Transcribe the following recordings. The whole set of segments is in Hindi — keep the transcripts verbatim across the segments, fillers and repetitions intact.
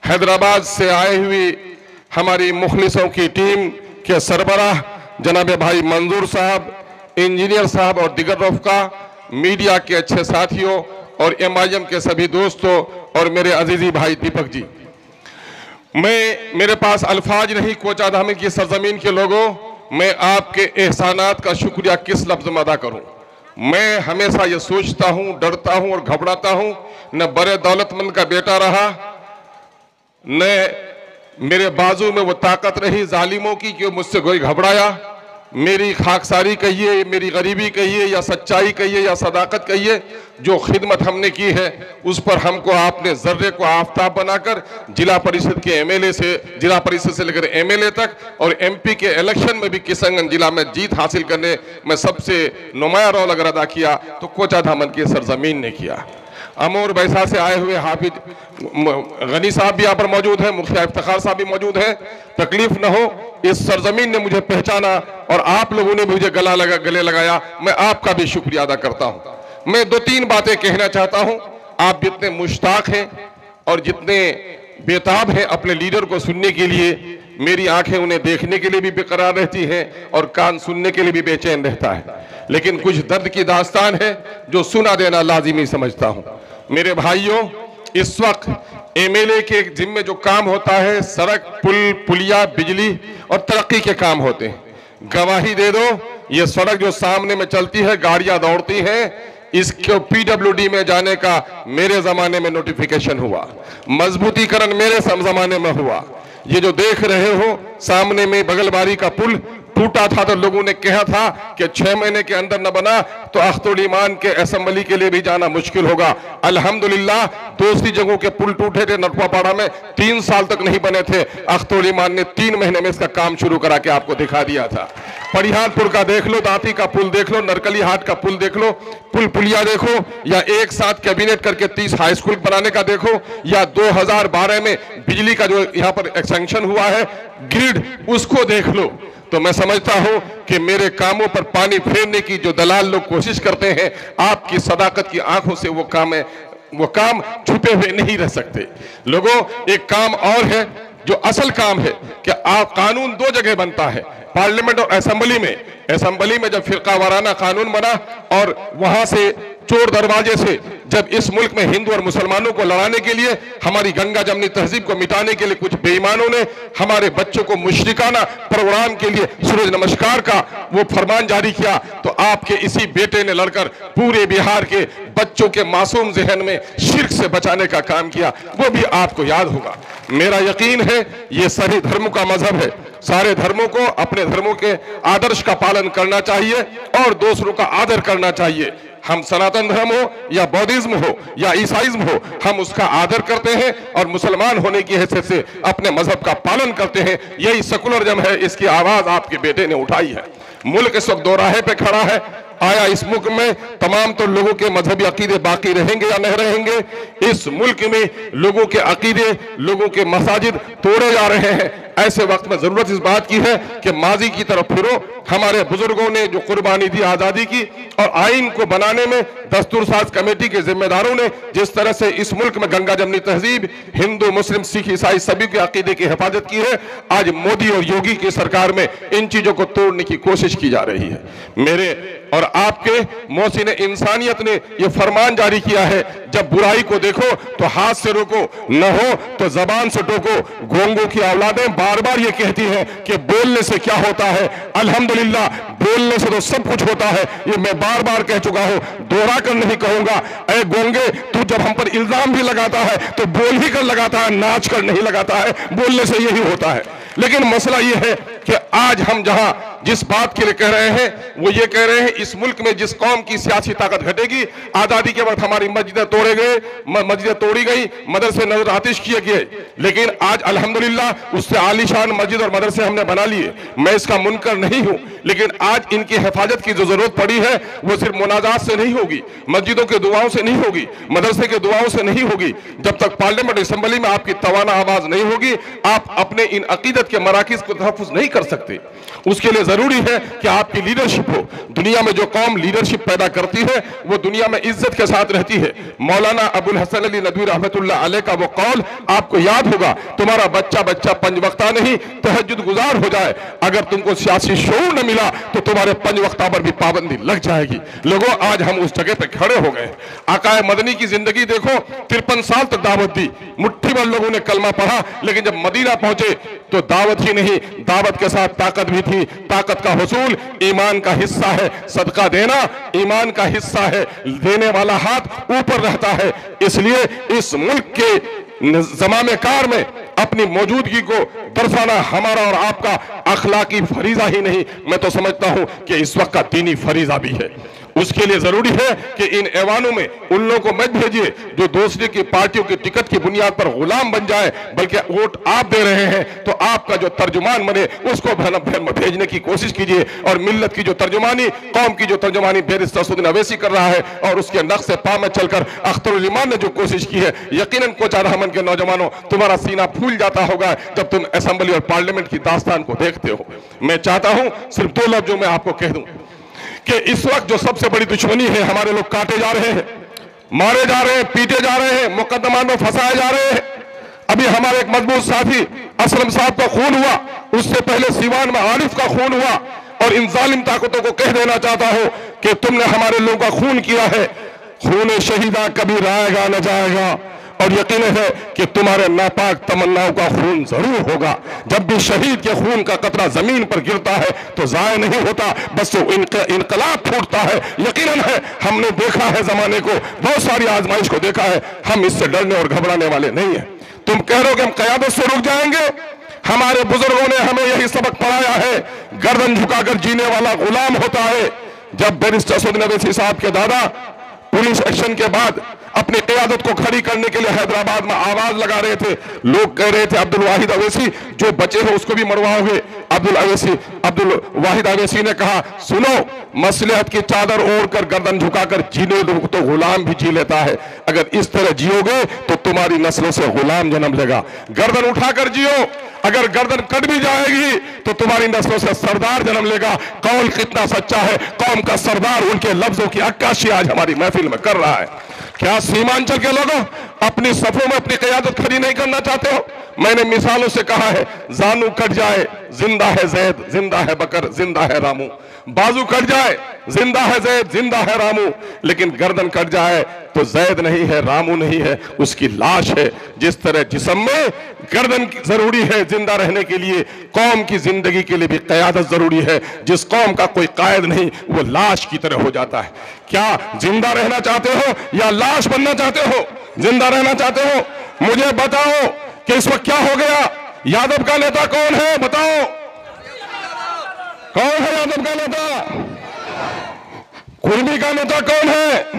हैदराबाद से आए हुए हमारी मुखलिसों की टीम के सरबराह जनाब भाई मंजूर साहब, इंजीनियर साहब और दिगर रफ़का, मीडिया के अच्छे साथियों और एम आई एम के सभी दोस्तों और मेरे अजीजी भाई दीपक जी, मैं मेरे पास अल्फाज नहीं कोचाधामी की सरजमीन के लोगों, मैं आपके एहसानात का शुक्रिया किस लफ्ज़ में अदा करूं। मैं हमेशा ये सोचता हूं, डरता हूं और घबराता हूं, न बड़े दौलतमंद का बेटा रहा, न मेरे बाजू में वो ताकत रही जालिमों की कि मुझसे कोई घबराया। मेरी खाकसारी कहिए, मेरी गरीबी कहिए, या सच्चाई कहिए, या सदाकत कहिए, जो खिदमत हमने की है उस पर हमको आपने जर्रे को आफताब बनाकर जिला परिषद के एमएलए से जिला परिषद से लेकर एमएलए तक और एमपी के इलेक्शन में भी किशनगंज जिला में जीत हासिल करने में सबसे नुमाया रोल अगर अदा किया तो कोचाधामन की सरजमीन ने किया। अमूर बैसा से आए हुए हाफिज गनी साहब भी यहाँ पर मौजूद हैं, मुखिया इफ्तिखार साहब भी मौजूद हैं। तकलीफ न हो, इस सरजमीन ने मुझे पहचाना और आप लोगों ने मुझे गला लगा गले लगाया, मैं आपका भी शुक्रिया अदा करता हूँ। मैं दो तीन बातें कहना चाहता हूँ। आप जितने मुश्ताक हैं और जितने बेताब हैं अपने लीडर को सुनने के लिए, मेरी आंखें उन्हें देखने के लिए भी बेकरार रहती हैं और कान सुनने के लिए भी बेचैन रहता है, लेकिन कुछ दर्द की दास्तान है जो सुना देना लाजिमी समझता हूं। मेरे भाइयों, इस वक्त एमएलए के जिम्मे जो काम होता है, सड़क, पुल, पुलिया, बिजली और तरक्की के काम होते हैं। गवाही दे दो, ये सड़क जो सामने में चलती है, गाड़ियां दौड़ती हैं, इसको पीडब्ल्यूडी में जाने का मेरे जमाने में नोटिफिकेशन हुआ, मजबूतीकरण मेरे जमाने में हुआ। ये जो देख रहे हो सामने में बगलबारी का पुल टूटा था तो लोगों ने कहा था कि छह महीने के अंदर न बना तो अख्तुल ईमान के असेंबली के लिए भी जाना मुश्किल होगा। अल्हम्दुलिल्लाह दूसरी जगहों के पुल टूटे थे, नटवापाड़ा में तीन साल तक नहीं बने थे, अख्तुल ईमान ने तीन महीने में इसका काम शुरू करा के आपको दिखा दिया था। परिहारपुर का देख लो, दाती का पुल देख लो, नरकली हाट का पुल देख लो, पुल पुलिया देखो, या एक साथ कैबिनेट करके तीस हाई स्कूल बनाने का देखो, या दो हजार बारह में बिजली का जो यहाँ पर एक्सटेंशन हुआ है ग्रिड, उसको देख लो। तो मैं समझता हूं कि मेरे कामों पर पानी फेरने की जो दलाल लोग कोशिश करते हैं, आपकी सदाकत की आंखों से वो काम है, वो काम छुपे हुए नहीं रह सकते। लोगों, एक काम और है जो असल काम है कि आप कानून दो जगह बनता है, पार्लियामेंट और असेंबली में। असेंबली में जब फिरका वाराना कानून बना और वहां से चोर दरवाजे से जब इस मुल्क में हिंदू और मुसलमानों को लड़ाने के लिए, हमारी गंगा जमनी तहजीब को मिटाने के लिए कुछ बेईमानों ने हमारे बच्चों को मुशरिकाना प्रोग्राम के लिए सूरज नमस्कार का वो फरमान जारी किया, तो आपके इसी बेटे ने लड़कर पूरे बिहार के बच्चों के मासूम जहन में शिर्क से बचाने का काम किया, वो भी आपको याद होगा। मेरा यकीन है ये सभी धर्मों का मजहब है, सारे धर्मों को अपने धर्मों के आदर्श का पालन करना चाहिए और दूसरों का आदर करना चाहिए। हम सनातन धर्म हो या बौद्धिज्म हो या ईसाइज्म हो, हम उसका आदर करते हैं और मुसलमान होने की हैसियत से अपने मजहब का पालन करते हैं। यही सेकुलरिज्म है, इसकी आवाज आपके बेटे ने उठाई है। मुल्क इस वक्त दोराहे पे खड़ा है। आया इस मुल्क में तमाम तो लोगों के मजहबी अकीदे बाकी रहेंगे या नहीं रहेंगे? इस मुल्क में लोगों के अकीदे, लोगों के मसाजिद तोड़े जा रहे हैं। ऐसे वक्त में जरूरत इस बात की है कि माजी की तरफ फिरो। हमारे बुजुर्गों ने जो कुर्बानी दी आजादी की, और आइन को बनाने में दस्तूर साज कमेटी के जिम्मेदारों ने जिस तरह से इस मुल्क में गंगा जमनी तहजीब, हिंदू, मुस्लिम, सिख, ईसाई सभी के अकीदे की हिफाजत की है, आज मोदी और योगी की सरकार में इन चीजों को तोड़ने की कोशिश की जा रही है। मेरे और आपके मोहसिन इंसानियत ने यह फरमान जारी किया है, जब बुराई को देखो तो हाथ से रोको, न हो तो जबान से टोको। गोंगों की औलादें बार बार ये कहती हैं कि बोलने से क्या होता है। अल्हम्दुलिल्लाह बोलने से तो सब कुछ होता है, ये मैं बार बार कह चुका हूं, दोहरा कर नहीं कहूंगा। ऐ गोंगे, तू जब हम पर इल्जाम भी लगाता है तो बोल ही कर लगाता है, नाच कर नहीं लगाता है। बोलने से यही होता है। लेकिन मसला ये है कि आज हम जहां जिस बात के लिए कह रहे हैं वो ये कह रहे हैं, इस मुल्क में जिस कौम की सियासी ताकत घटेगी, आजादी के वक्त हमारी मस्जिदें तोड़े गए, मस्जिदें तोड़ी गई, मदरसे नजर आतिश किए गए, लेकिन आज अल्हम्दुलिल्लाह उससे आलीशान मस्जिद और मदरसे हमने बना लिए। मैं इसका मुनकर नहीं हूं, लेकिन आज इनकी हिफाजत की जो जरूरत पड़ी है वो सिर्फ मुनाजात से नहीं होगी, मस्जिदों के दुआओं से नहीं होगी, मदरसे के दुआओं से नहीं होगी। जब तक पार्लियामेंट असेंबली में आपकी तवाना आवाज नहीं होगी, आप अपने इन अकीदत के मराकिज को तहफ़्फ़ुज़ नहीं कर सकते। उसके लिए जरूरी है कि आपकी लीडरशिप हो। दुनिया में जो कौम लीडरशिप पैदा करती है वो दुनिया में इज्जत के साथ रहती है। मौलाना अबुल हसन अली नदवी रहमतुल्लाह अलैह का वो कौल आपको याद बर्बाद होगा, तुम्हारा बच्चा बच्चा पंज वक्ता नहीं तहज्जुद गुजार हो जाए। अगर तुमको सियासी शऊर न मिला तो तुम्हारे पंज वक्ता पर भी पाबंदी लग जाएगी। लोगों, आज हम उस जगह पे खड़े हो गए। आकाए मदनी की जिंदगी देखो, तिरपन साल तक दावत दी, मुट्ठी भर लोगों ने कलमा पढ़ा, लेकिन जब मदीना पहुंचे तो दावत ही नहीं, दावत के साथ ताकत भी थी। ताकत का हुसूल ईमान का हिस्सा है, सदका देना ईमान का हिस्सा है, देने वाला हाथ ऊपर रहता है। इसलिए इस मुल्क के ज़माने कार में अपनी मौजूदगी को दर्शाना हमारा और आपका अखलाकी फरीजा ही नहीं, मैं तो समझता हूं कि इस वक्त का दीनी फरीजा भी है। उसके लिए जरूरी है कि इन ऐवानों में उन लोगों को मत भेजिए जो दूसरे की पार्टियों की टिकट की बुनियाद पर गुलाम बन जाए, बल्कि वोट आप दे रहे हैं तो आपका जो तर्जुमान बने उसको भेजने की कोशिश कीजिए। और मिल्लत की जो तर्जुमानी, कौम की जो तर्जुमानी बैरिस्टर असदुद्दीन अवैसी कर रहा है और उसके नक्श पा में चलकर अख्तरुल ईमान ने जो कोशिश की है, यकीनन कोचा रहमान के नौजवानों तुम्हारा सीना फूल जाता होगा जब तुम असेंबली और पार्लियामेंट की दास्तान को देखते हो। मैं चाहता हूं सिर्फ दो लफ्ज जो मैं आपको कह दूं कि इस वक्त जो सबसे बड़ी दुश्मनी है, हमारे लोग काटे जा रहे हैं, मारे जा रहे हैं, पीटे जा रहे हैं, मुकदमात में फंसाए जा रहे हैं। अभी हमारे एक मजबूत साथी असलम साहब का खून हुआ, उससे पहले सीवान में आरिफ का खून हुआ। और इन जालिम ताकतों को कह देना चाहता हूं कि तुमने हमारे लोगों का खून किया है, खून शहीदा कभी रायगा न जाएगा। और यकीन है कि तुम्हारे नापाक तमन्नाओं का खून जरूर होगा। जब भी शहीद के खून का कतरा जमीन पर गिरता है तो जाया नहीं होता, बस वो इनकलाब फूटता है। यकीनन है, हमने देखा है जमाने को, बहुत सारी आजमाइश को देखा है, हम इससे डरने और घबराने वाले नहीं है। तुम कह रहे हो कि हम कयादत से रुक जाएंगे, हमारे बुजुर्गों ने हमें यही सबक पढ़ाया है, गर्दन झुकाकर जीने वाला गुलाम होता है। जब बैरिस्टर असदुद्दीन अवैसी साहब के दादा पुलिस एक्शन के बाद अपनी क़यादत को खड़ी करने के लिए हैदराबाद में आवाज लगा रहे थे, लोग कह रहे थे अब्दुल वाहिद अवैसी जो बचे हो उसको भी मरवाओगे। अब्दुल अवैसी अब्दुल वाहिद अवैसी ने कहा, सुनो, मसलहत की चादर ओढ़कर गर्दन झुकाकर जीने दो तो गुलाम भी जी लेता है। अगर इस तरह जियोगे तो तुम्हारी नस्लों से गुलाम जन्म लेगा। गर्दन उठाकर जियो, अगर गर्दन कट भी जाएगी तो तुम्हारी नस्लों से सरदार जन्म लेगा। कौन कितना सच्चा है, कौम का सरदार उनके लफ्जों की अक्काशी आज हमारी महफिल में कर रहा है। क्या सीमांचल के लोगों अपनी सफों में अपनी क़यादत खड़ी नहीं करना चाहते हो? मैंने मिसालों से कहा है, जानू कट जाए जिंदा है जैद, जिंदा है बकर, जिंदा है रामू। बाजू कट जाए जिंदा है जैद, जिंदा है रामू, लेकिन गर्दन कट जाए तो जैद नहीं है, रामू नहीं है, उसकी लाश है। जिस तरह जिस्म में गर्दन जरूरी है जिंदा रहने के लिए, कौम की जिंदगी के लिए भी क़यादत जरूरी है। जिस कौम का कोई कायद नहीं वो लाश की तरह हो जाता है। क्या जिंदा रहना चाहते हो या लाश बनना चाहते हो? जिंदा रहना चाहते हो? मुझे बताओ कि इस वक्त क्या हो गया? यादव का नेता कौन है? बताओ कौन है यादव का नेता? कुर्मी का नेता कौन है?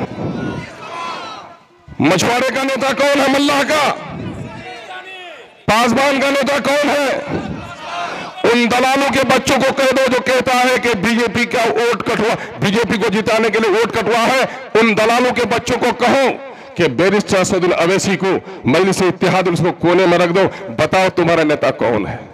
मछुआरे का नेता कौन है? मल्लाह का? पासवान का नेता कौन है? उन दलालों के बच्चों को कह दो जो कहता है कि बीजेपी का वोट कटवा, बीजेपी को जिताने के लिए वोट कटवा है। उन दलालों के बच्चों को कहो कि बैरिस्टर असदुद्दीन अवैसी को मजलिस इत्तेहाद उसको कोने में रख दो। बताओ तुम्हारा नेता कौन है?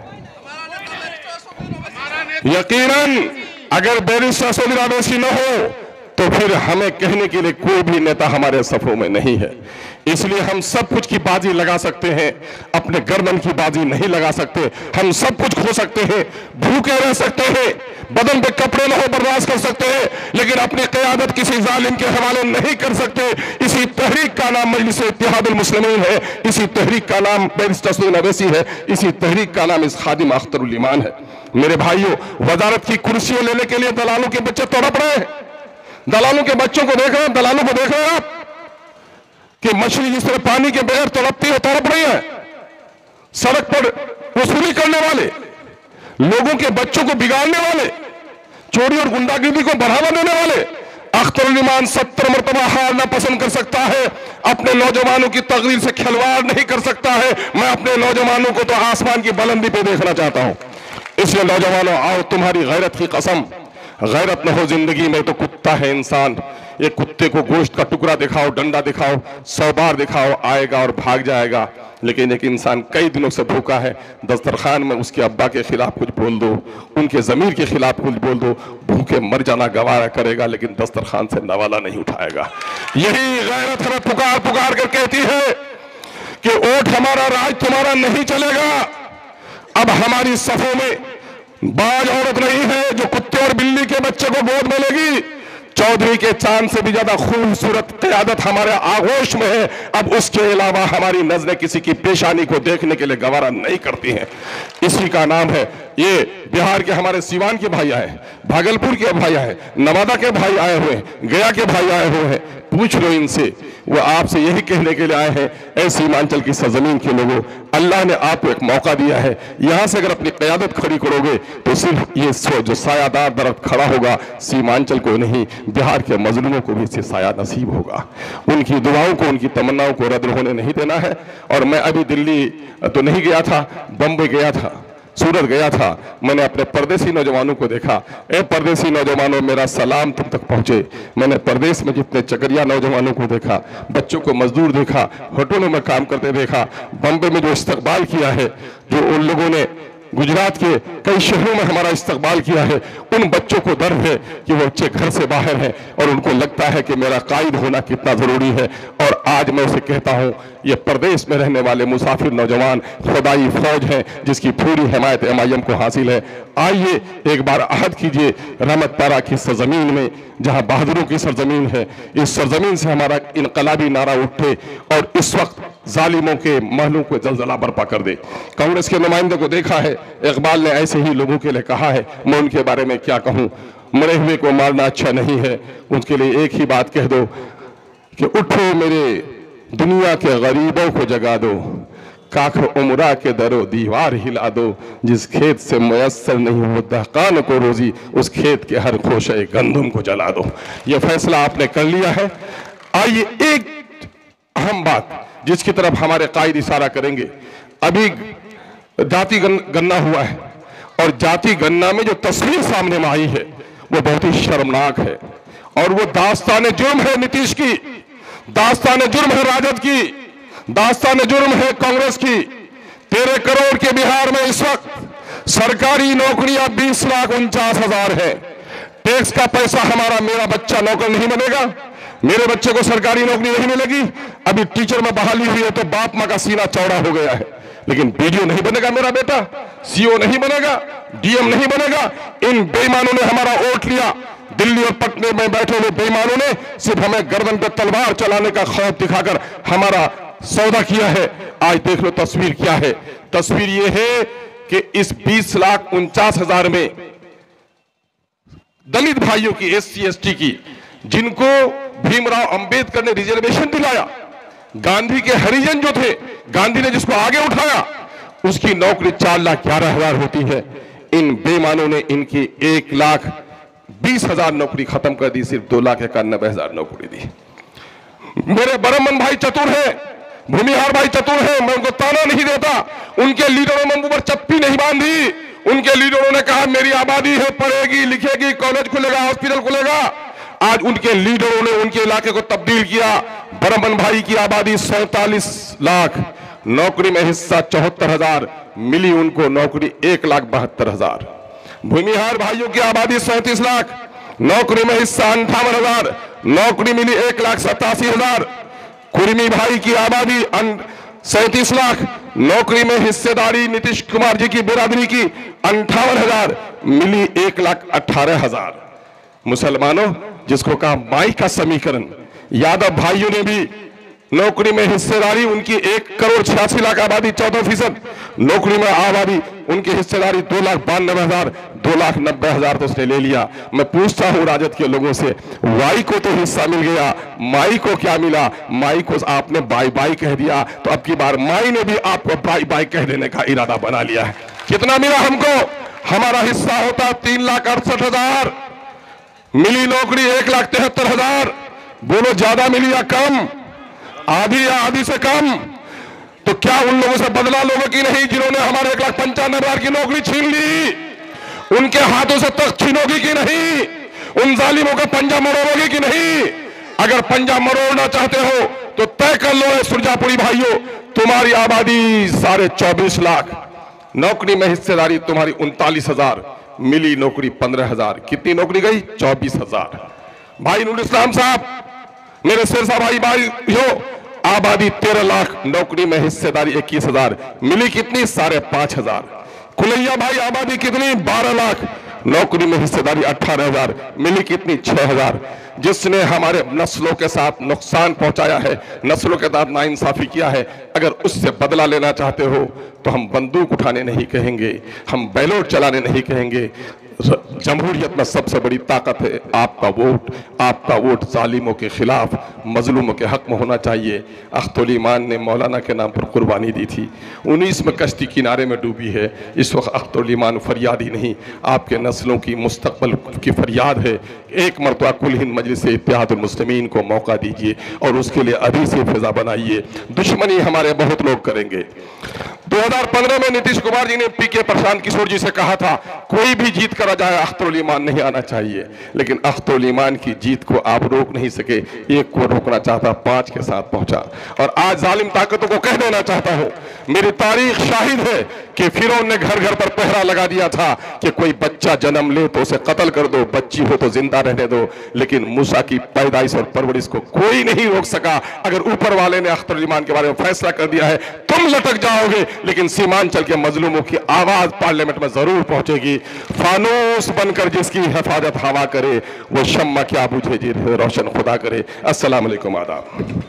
यकीनन अगर बैरिस्टर असदुद्दीन अवैसी न हो तो फिर हमें कहने के लिए कोई भी नेता हमारे सफों में नहीं है। इसलिए हम सब कुछ की बाजी लगा सकते हैं, अपने गर्दन की बाजी नहीं लगा सकते। हम सब कुछ खो सकते हैं, भूखे रह सकते हैं, बदन पे कपड़े न हो बर्दाश्त कर सकते हैं, लेकिन अपनी क़यादत किसी जालिम के हवाले नहीं कर सकते। इसी तहरीक का नाम मजलिस इत्तेहादुल मुस्लिमीन है, इसी तहरीक का नाम बैरिस्टर असदुद्दीन अवैसी है, इसी तहरीक का नाम इस खादिम अख्तरुल ईमान है। मेरे भाइयों, वजारत की कुर्सियां लेने के लिए दलालों के बच्चे तड़प रहे हैं। दलालों के बच्चों को देख रहे हैं, दलालों को देख रहे हैं आप कि मछली जिस तरह पानी के बगैर तड़पती है तड़प रही है। सड़क पर वसूली करने वाले, लोगों के बच्चों को बिगाड़ने वाले, चोरी और गुंडागिरी को बढ़ावा देने वाले, अख्तरुल ईमान सत्तर मरतबा हारना पसंद कर सकता है, अपने नौजवानों की तकदीर से खिलवाड़ नहीं कर सकता है। मैं अपने नौजवानों को तो आसमान की बुलंदी पे देखना चाहता हूं। इसलिए नौजवानों, आओ तुम्हारी गैरत की कसम, गैरत न हो जिंदगी में तो कुत्ता है इंसान। ये कुत्ते को गोश्त का टुकड़ा दिखाओ, डंडा दिखाओ, सौ बार दिखाओ, आएगा और भाग जाएगा। लेकिन एक इंसान कई दिनों से भूखा है, दस्तरखान में उसके अब्बा के खिलाफ कुछ बोल दो, उनके जमीर के खिलाफ कुछ बोल दो, भूखे मर जाना गवारा करेगा लेकिन दस्तरखान से नवाला नहीं उठाएगा। यही गैरत हमें पुकार पुकार कर कहती है कि वोट हमारा, राज तुम्हारा नहीं चलेगा। अब हमारी सफों में बाज औरत नहीं है जो कुत्ते और बिल्ली के बच्चे को गोद में लेगी। चौधरी के चांद से भी ज्यादा खूबसूरत क़यादत हमारे आगोश में है। अब उसके अलावा हमारी नजरें किसी की पेशानी को देखने के लिए गवारा नहीं करती हैं। इसी का नाम है, ये बिहार के हमारे सीवान के भाई आए, भागलपुर के भाई आए, नवादा के भाई आए हुए हैं, गया के भाई आए हुए हैं। पूछ लो इनसे, वो आपसे यही कहने के लिए आए हैं, ऐ सीमांचल की सरजमीन के लोगों, अल्लाह ने आपको एक मौका दिया है। यहां से अगर अपनी क़यादत खड़ी करोगे तो सिर्फ ये जो सायादार दरख्त खड़ा होगा सीमांचल को नहीं, बिहार के मजलूमों को भी इससे साया नसीब होगा। उनकी दुआओं को, उनकी तमन्नाओं को रद्द होने नहीं देना है। और मैं अभी दिल्ली तो नहीं गया था, बम्बई गया था, सूरत गया था। मैंने अपने परदेसी नौजवानों को देखा। ए परदेसी नौजवानों, मेरा सलाम तुम तक पहुंचे। मैंने परदेश में जितने चकरिया नौजवानों को देखा, बच्चों को मजदूर देखा, होटलों में काम करते देखा, बम्बई में जो इस्तकबाल किया है, जो उन लोगों ने गुजरात के कई शहरों में हमारा इस्तकबाल किया है, उन बच्चों को गर्व है कि वो बच्चे घर से बाहर हैं और उनको लगता है कि मेरा कायद होना कितना जरूरी है। और आज मैं उसे कहता हूं, ये प्रदेश में रहने वाले मुसाफिर नौजवान खुदाई फौज हैं जिसकी पूरी हिमायत एम आई एम को हासिल है। आइए एक बार अहद कीजिए रहमत तारा की सरजमीन में, जहां बहादुरों की सरजमीन है, इस सरजमीन से हमारा इनकलाबी नारा उठे और इस वक्त जालिमों के महलों को जलजला बर्पा कर दे। कांग्रेस के नुमाइंदे को देखा है, इकबाल ने ऐसे ही लोगों के लिए कहा है, मैं उनके बारे में क्या कहूं। मरे हुए को मारना अच्छा नहीं है, उसके लिए एक ही बात कह दो कि उठो मेरे दुनिया के गरीबों को जगा दो, काख उमरा के दरो दीवार हिला दो, जिस खेत से मुयस्सर नहीं हो दहकान को रोजी, उस खेत के हर खोशे गंदम को जला दो। यह फैसला आपने कर लिया है। आइए एक अहम बात जिसकी तरफ हमारे कायद इशारा करेंगे। अभी जाति गन्ना हुआ है और जाति गन्ना में जो तस्वीर सामने में आई है वो बहुत ही शर्मनाक है और वो दास्तान जुर्म है नीतीश की, दास्तान जुर्म है राजद की, दास्तान जुर्म है कांग्रेस की। तेरह करोड़ के बिहार में इस वक्त सरकारी नौकरियां बीस लाख उनचास हजार है। टैक्स का पैसा हमारा, मेरा बच्चा नौकर नहीं बनेगा, मेरे बच्चे को सरकारी नौकरी नहीं मिलेगी। अभी टीचर में बहाली हुई है तो बाप मां का सीना चौड़ा हो गया है, लेकिन बीडीओ नहीं बनेगा मेरा बेटा, सीओ नहीं बनेगा, डीएम नहीं बनेगा। इन बेईमानों ने हमारा वोट लिया। दिल्ली और पटने में बैठे हुए बेईमानों ने सिर्फ हमें गर्दन पर तलवार चलाने का खौफ दिखाकर हमारा सौदा किया है। आज देख लो तस्वीर क्या है। तस्वीर ये है कि इस बीस लाख उनचास हजार में दलित भाइयों की, एस सी एस टी की, जिनको भीमराव अंबेडकर ने रिजर्वेशन दिलाया, गांधी के हरिजन जो थे, गांधी ने जिसको आगे उठाया, उसकी नौकरी चार लाख ग्यारह हजार होती है। इन बेईमानों ने इनकी एक लाख बीस हजार नौकरी खत्म कर दी, सिर्फ दो लाख इक्यानबे हजार नौकरी दी। मेरे बरमन भाई चतुर है, भूमिहार भाई चतुर है, मैं उनको ताना नहीं देता। उनके लीडरों ने मुंह पर चप्पी नहीं बांधी। उनके लीडरों ने कहा मेरी आबादी है, पढ़ेगी लिखेगी, कॉलेज खुलेगा, हॉस्पिटल खुलेगा। आज उनके लीडरों ने उनके इलाके को तब्दील किया। बरमन भाई की आबादी सैतालीस लाख, नौकरी में हिस्सा चौहत्तर हजार मिली, उनको नौकरी एक लाख बहत्तर हजार। भूमिहार भाइयों की आबादी सैंतीस लाख, नौकरी में हिस्सा अंठावन हजार, नौकरी मिली एक लाख सतासी हजार। कुर्मी भाई की आबादी सैंतीस लाख, नौकरी में हिस्सेदारी नीतीश कुमार जी की बिरादरी की अंठावन हजार मिली एक लाख अठारह हजार। मुसलमानों, जिसको कहा माई का समीकरण, यादव भाइयों ने भी नौकरी में हिस्सेदारी, उनकी एक करोड़ छियासी लाख आबादी चौदह फीसद, नौकरी में आबादी उनकी हिस्सेदारी दो लाख बानवे हजार, दो लाख नब्बे हजार तो उसने ले लिया। मैं पूछता हूं राजद के लोगों से, वाई को तो हिस्सा मिल गया, माई को क्या मिला? माई को आपने बाई बाई कह दिया, तो अब की बार माई ने भी आपको बाई बाई कह देने का इरादा बना लिया है। कितना मिला हमको? हमारा हिस्सा होता तीन लाख अड़सठ हजार, मिली नौकरी एक लाख तिहत्तर हजार। बोलो ज्यादा मिली या कम? आधी या आधी से कम। तो क्या उन लोगों से बदला लोगों की नहीं जिन्होंने हमारे एक लाख पंचानवे हजार की नौकरी छीन ली? उनके हाथों से तख्त छीनोगी कि नहीं? उन जालिमों का पंजा मरोड़ोगी कि नहीं? अगर पंजा मरोड़ना चाहते हो तो तय कर लो सुरजापुरी भाइयों, तुम्हारी आबादी साढ़े चौबीस लाख, नौकरी में हिस्सेदारी तुम्हारी उनतालीस हजार, मिली नौकरी पंद्रह हजार। कितनी नौकरी गई? चौबीस हजार। भाई नूर इस्लाम साहब, मेरे शेरशाह भाई भाई हो, आबादी तेरह लाख, नौकरी में हिस्सेदारी इक्कीस हजार, मिली कितनी? साढ़े पांच हजार। कुलैया भाई आबादी कितनी? बारह लाख, नौकरी में हिस्सेदारी अठारह हजार, मिली कितनी? छह हजार। जिसने हमारे नस्लों के साथ नुकसान पहुंचाया है, नस्लों के साथ नाइंसाफी किया है, अगर उससे बदला लेना चाहते हो तो हम बंदूक उठाने नहीं कहेंगे, हम बैलोट चलाने नहीं कहेंगे। जमहूरियत में सबसे बड़ी ताकत है आपका वोट। आपका वोट जालिमों के खिलाफ, मजलूमों के हक में होना चाहिए। अख्तुल ईमान ने मौलाना के नाम पर कुर्बानी दी थी, उन्नीस में कश्ती किनारे में डूबी है। इस वक्त अख्तुल ईमान फरियादी नहीं, आपके नस्लों की मुस्तकबल की फरियाद है। एक मरतबा कुल हिंद मजलिस इत्तेहादुल मुस्लिमीन को मौका दीजिए और उसके लिए अभी से फिजा बनाइए। दुश्मनी हमारे बहुत लोग करेंगे। दो हज़ार पंद्रह में नीतीश कुमार जी ने पी के प्रशांत किशोर जी से कहा था कोई भी जीत कर आ जाए अख्तुल ईमान नहीं आना चाहिए, लेकिन अख्तुल ईमान की जीत को आप रोक नहीं सके। एक को रोकना चाहता, पांच के साथ पहुंचा। और आज जालिम ताकतों को कह देना चाहता हूं, मेरी तारीख शाहिद है कि फिरौन ने घर घर पर पहरा लगा दिया था कि कोई बच्चा जन्म ले तो उसे कत्ल कर दो, बच्ची हो तो जिंदा रहने दो, लेकिन मूसा की पैदाइश और परवरिश को कोई नहीं रोक सका। अगर ऊपर वाले ने अख्तुल ईमान के बारे में फैसला कर दिया है, तुम लटक जाओगे, लेकिन सीमांचल के मजलूमों की आवाज पार्लियामेंट में जरूर पहुंचेगी। फानूस बनकर जिसकी हिफाजत हवा करे, वो शम्मा क्या बुझे जी रोशन खुदा करे। अस्सलाम वालेकुम, आदाब।